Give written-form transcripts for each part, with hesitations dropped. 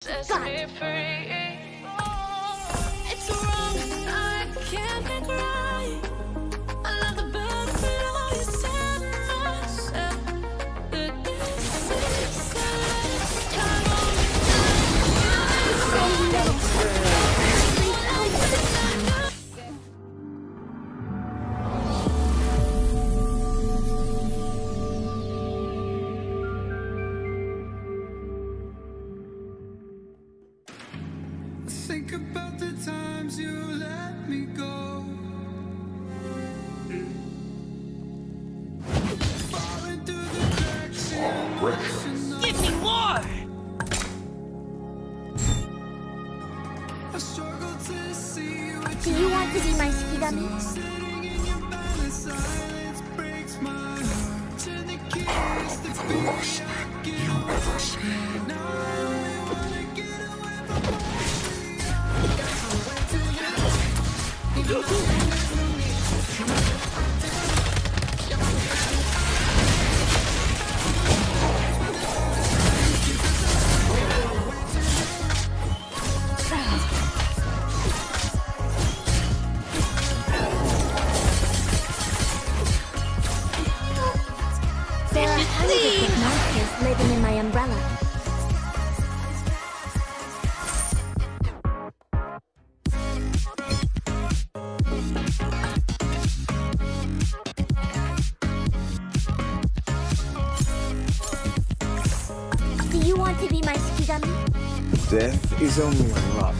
S.A.B.E.R. It's wrong, I can't make right. I love the butterfly you set myself. This is the last time think about the times you let me go. Falling through the cracks in emotional. Give me more! I struggle to see what Do you want to be my skigami? sitting in your bed and silence breaks my heart. Turn the keys to be I get away. Now I only wanna get away from all. Got somewhere to you. Even though there's no need to. There are hundreds of monsters living in my umbrella. Do you want to be my skigami? Death is only a love.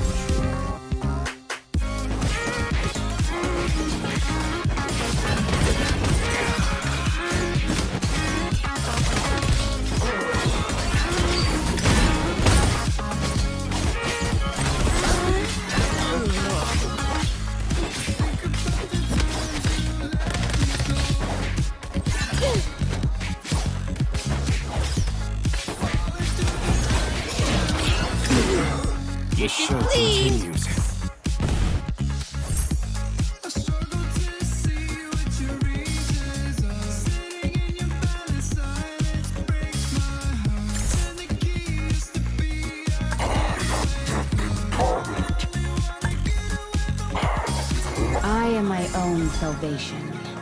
The show continues. I struggle to see what your reasons are. Sitting in your bed and silence breaks my heart. Turn the keys to be I am my own salvation.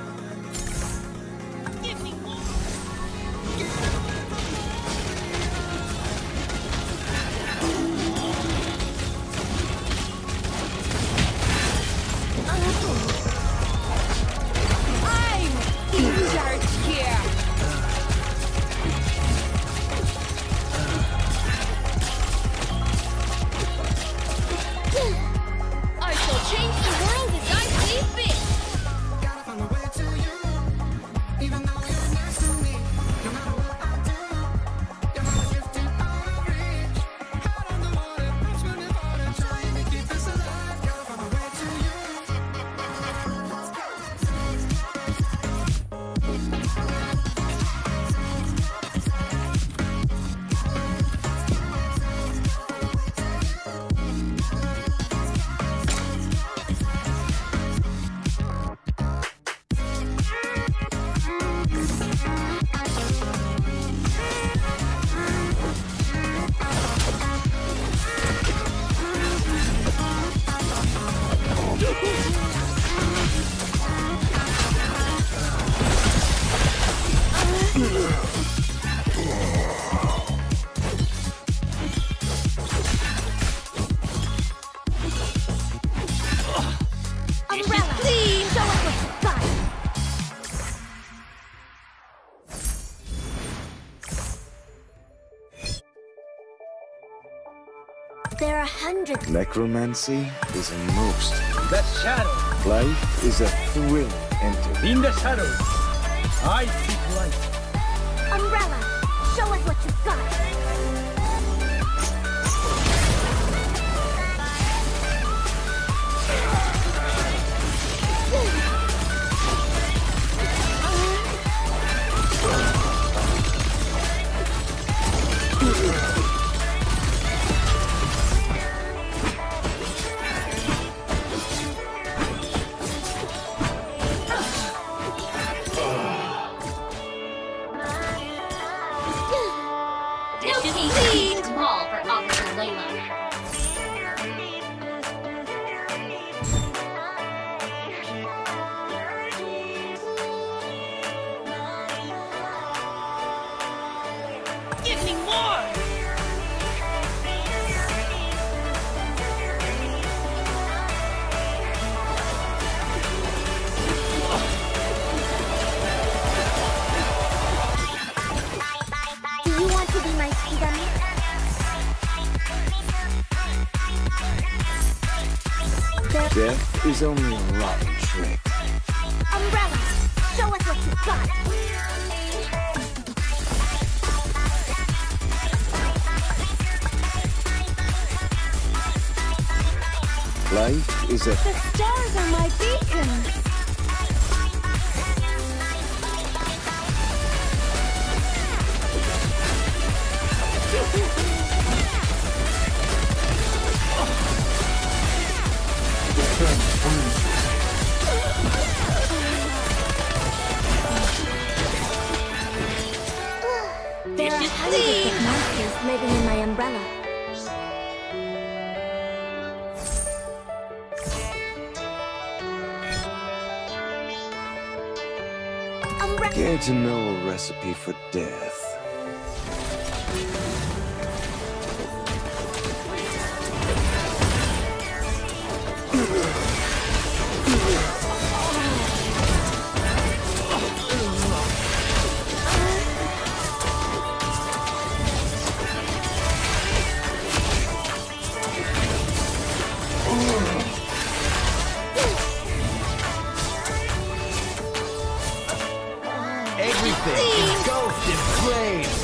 I'm in charge here. I shall change the world as I see fit. gotta find a way to you. Even though you're next to me, no matter what I do, your heart is drifting out of reach. Head on the water, I'm swimming hard and trying to keep this alive. Gotta find a way to you. Umbrella! Please show us what you've got! There are hundreds. Necromancy is a most. The shadow. Life is a thrill enter. In the shadows, I seek light. Umbrella! Show us what you've got! Deal Give me more! Do you want to be my ski dummy? Death is only a rotten trick. Umbrella, show us what you've got. Life is a... The stars are my beacon. There are hundreds of monsters living in my umbrella. Care to know a recipe for death? Everything engulfed in flames!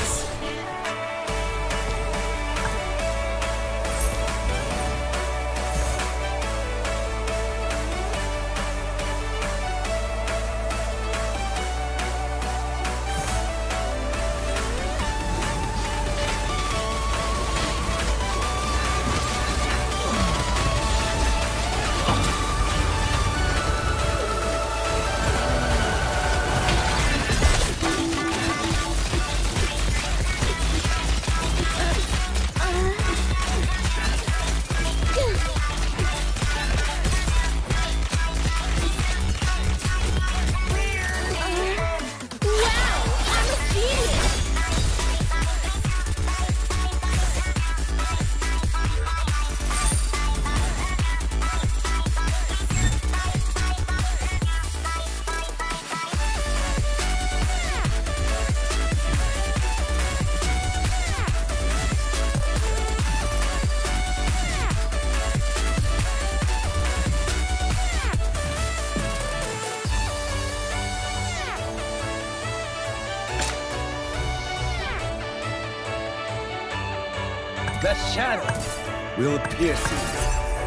The shadow will pierce you.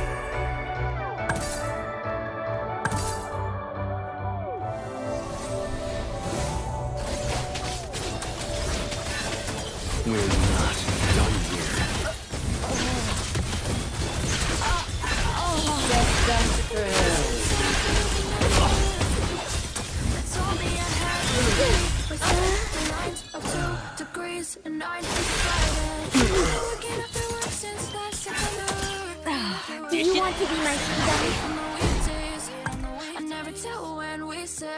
We're not done here. Do you want to be my ski dummy? I never tell when we say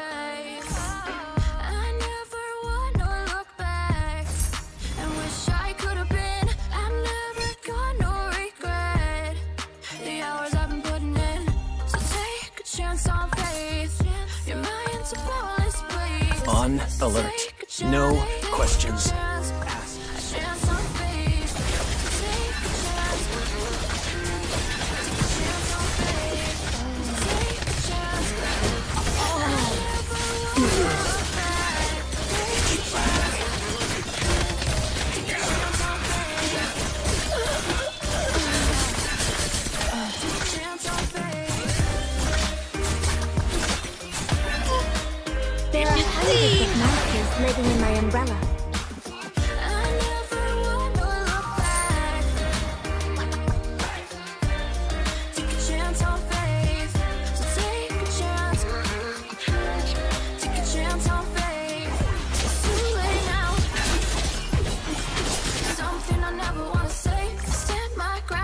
I never wanna look back and wish I could have been. I've never got no regret. The hours I've been putting in, so take a chance on faith. Your mind's a flawless place. On alert. No questions asked. A chance on faith. Take a chance. Take a chance on faith. Take a chance. I never wanna look back. Take a chance. Take a chance on faith. Take a chance on faith. There are hundreds of monsters living in my umbrella. I never wanna look back. Take a chance on faith. So take a chance. Take a chance on faith. It's too late now. Something I never wanna say. Stand my ground.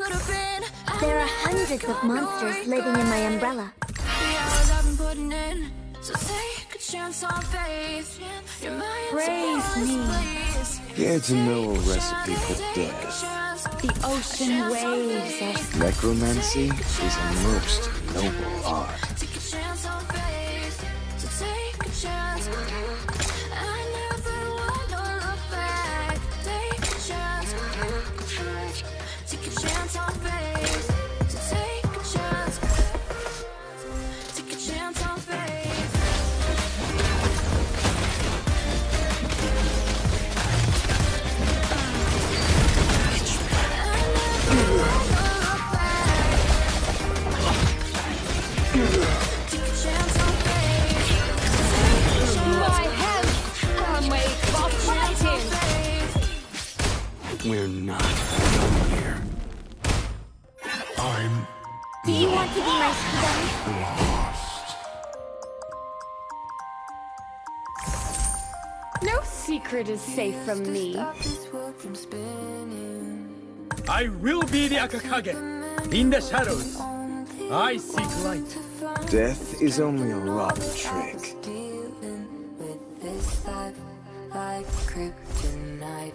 could have been. There are hundreds of monsters living in my umbrella. The hours I've been putting in, so take a chance on faith. You're my Praise me. Care to know a recipe for death? The ocean waves of Necromancy is a most noble art. Take a chance on faith, so take a chance. I never wanna look back. Take a chance. Take a chance on faith, so take a chance. Take a chance on faith. my head. Wait, while fighting. We're not done here. I'm Do you want to be my student? lost. No secret is safe from me. I will be the Akakage. In the shadows, I seek light. Death is only a rotten trick. Dealing with this life like kryptonite.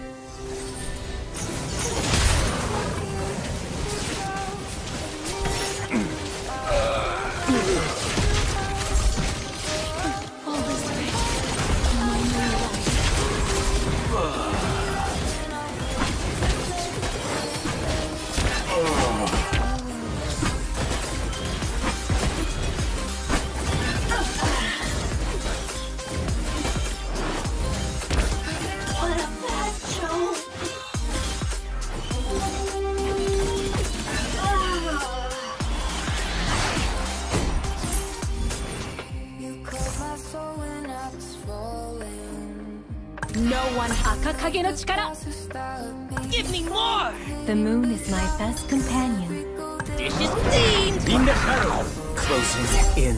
No one Akakage no chikara. Give me more. The moon is my best companion. This is clean. In the shadows, Closing in.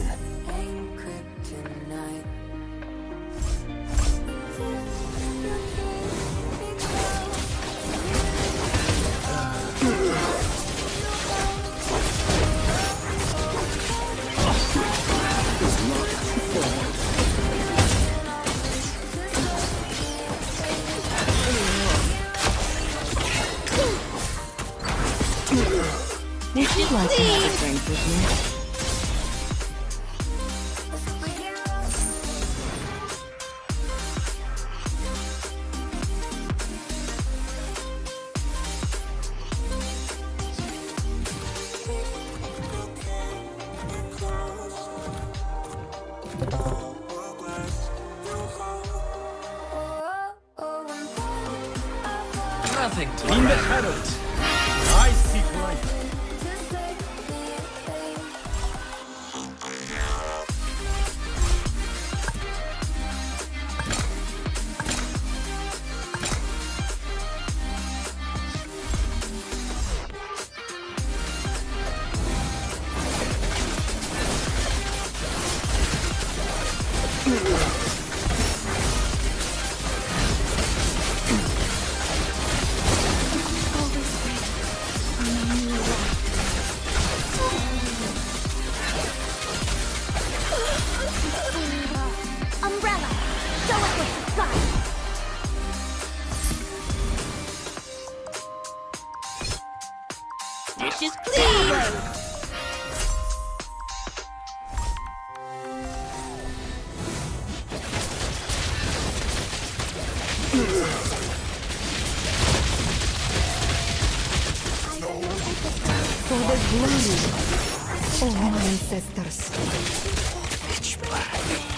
Would you like to have a drink with me? nothing to in the shadows, I seek light. Umbrella, show us what you've got. Dish is clean! For the glory of my ancestors. Pitch black.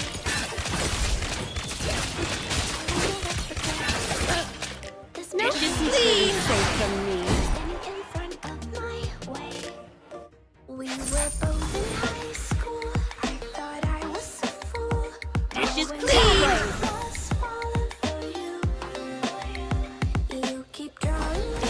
Dish is clean! Safe from me. Standing in front of my way. We were both in high school. I thought I was a fool. Dish is When clean! I was falling for you, you keep drawing me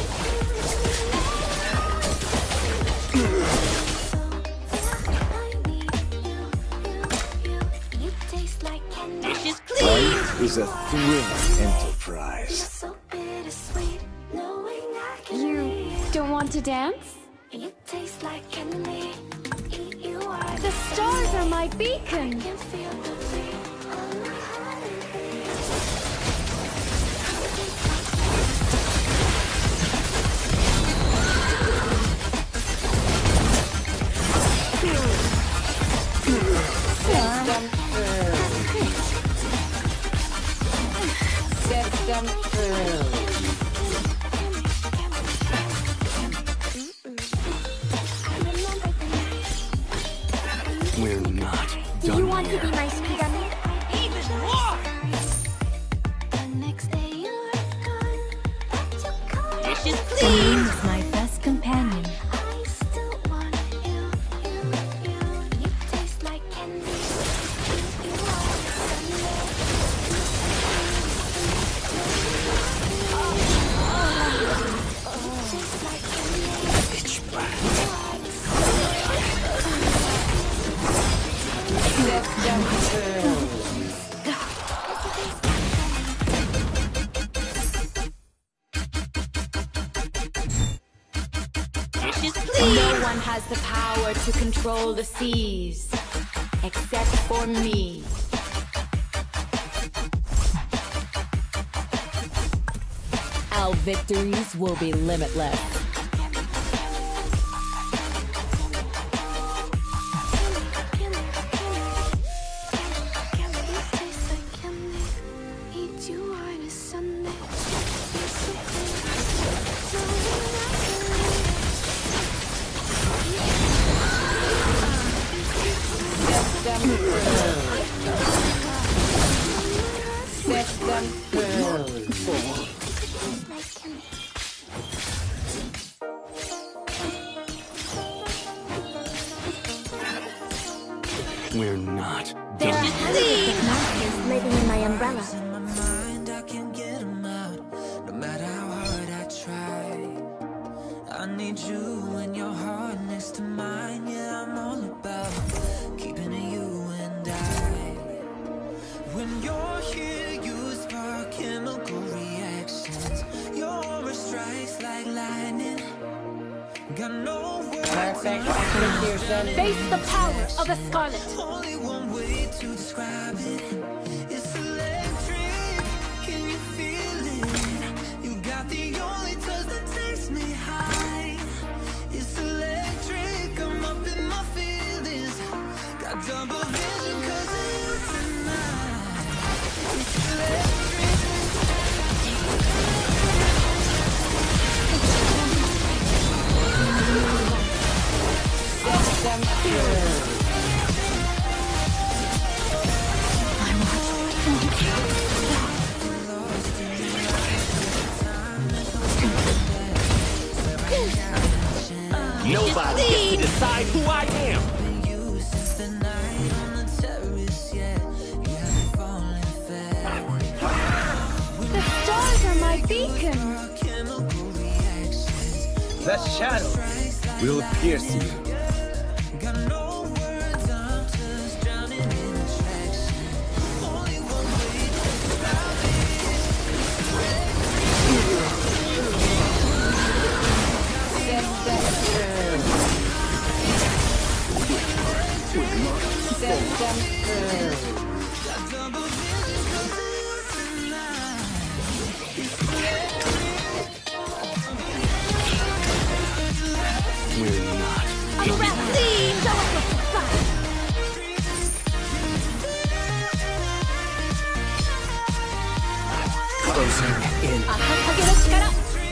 you taste like candy. Dish is clean! Life is a thrilling enterprise. So bittersweet, knowing I can You don't Want to dance? You taste like candy. You are The stars are my beacon. I can feel the beat on my heart. We're not Do done you want here. to be my sweet onion? Even more! The next day you're gone, but you come Dishes, back. please! The moon is my best companion. I still want you. You taste like candy. You are the sunlight. You taste like candy. Pitch black. You are the sunlight. Dishes, please! No one has the power to control the seas, except for me. Our victories will be limitless. We're not There are done. hundreds of monsters living in my umbrella. In my mind, I can't get 'em out. No matter how hard I try, I need you and your heart next to mine. Yeah, I'm all about keeping it you and I. When you're here, you spark chemical reactions. Your aura strikes like lightning. Got no words. Face the power of a Scarlet. Only one way to describe it. It's electric. Can you feel it? You got the only touch that takes me high. It's electric. I'm up in my feelings. Got double vision 'cause of you tonight. It's electric. Nobody gets to decide who I am. You since the night on the terrace, yeah. You have me falling fast. The stars are my beacon. Chemical reactions. The shadow will pierce you. Got no words, I'm just drowning in attraction. Only one way to stop We're not. Umbrella. Please, show us what's inside. Closing in. 赤影の力。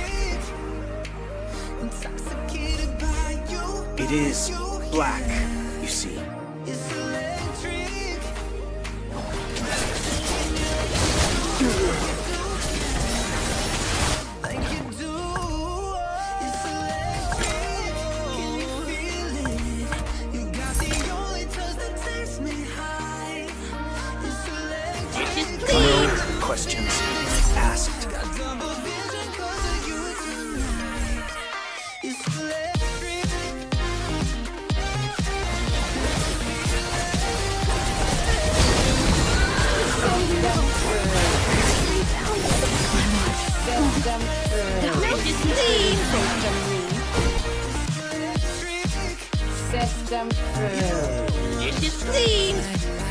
intoxicated by you. It is black, you see. It's electric. Like you do. It's electric. Can you feel it? You got the only touch that takes me high. It's electric. Dishes, No please! questions asked. Got double vision 'cause of you tonight. It's electric. Dishes, please! some fruit. Dishes, please.